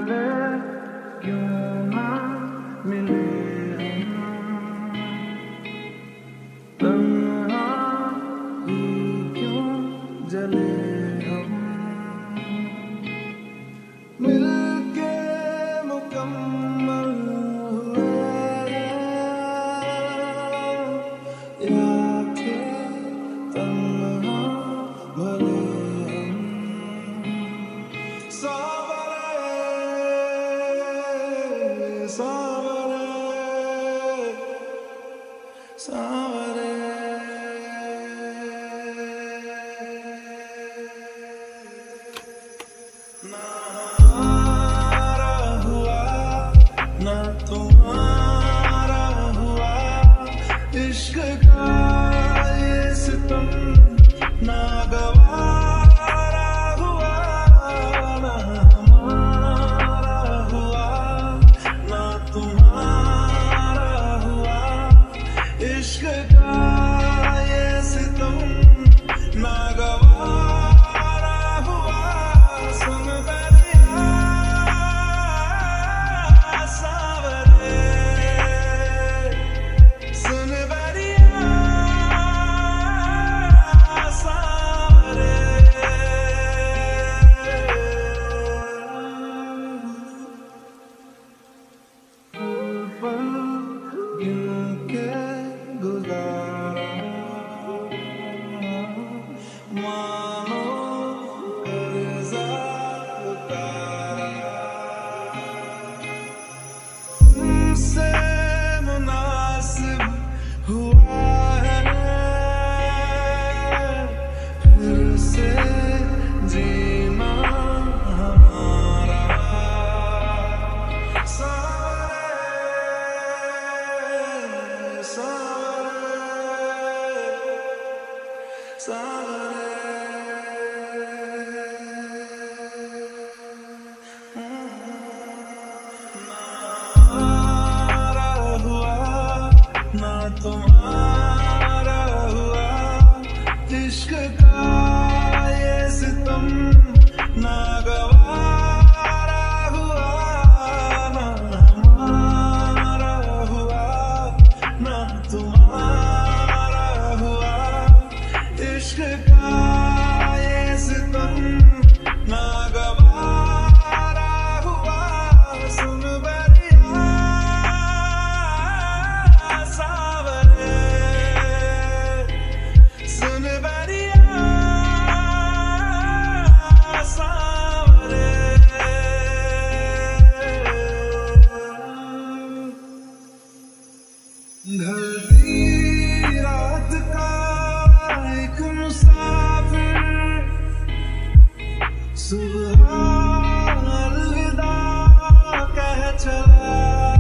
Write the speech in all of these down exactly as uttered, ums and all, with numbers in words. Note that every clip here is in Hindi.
मिले क्यों ना मिले हम, तन्हा ही क्यों जले हम, मिलके मुकम्मल हुए या थे तन्हा भले हम। सावरे सावरे सावरे ना हमारा हुआ ना तुम्हारा हुआ, इश्क का ये सितम ना गवारा हुआ, ना हमारा हुआ ना तुम्हारा हुआ, इश्क का ये सितम ना गवारा हुआ। सुन बैरिया सावरे, सुन बैरिया सावरे, पल गिन के गुजारा, मानो कर्जा उतारा, तुमसे मुनासिब हुआ है फिर से जीना हमारा। सावरे सावरे सावरे, हमारा हुआ ना तुम्हारा हुआ, इश्क का ये सितम ना गवारा हुआ, ना हमारा हुआ ना तुम्हारा हुआ, इश्क का ये सितम ना गवारा हुआ। सुन बैरिया सावरे, सुन बैरिया सावरे, ढलती रात का एक मुसाफिर सुबह अलविदा कह चला,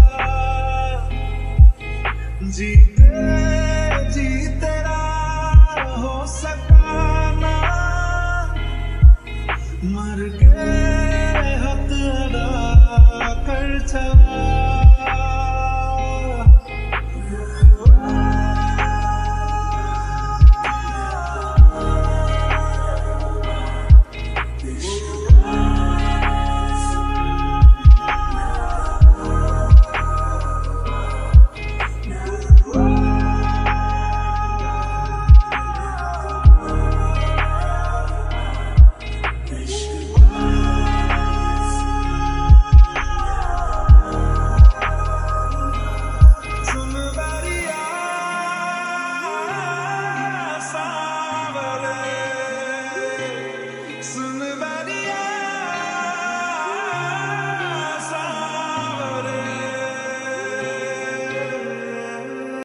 जीते जी तेरा हो सका ना, मर के हक अदा कर चला।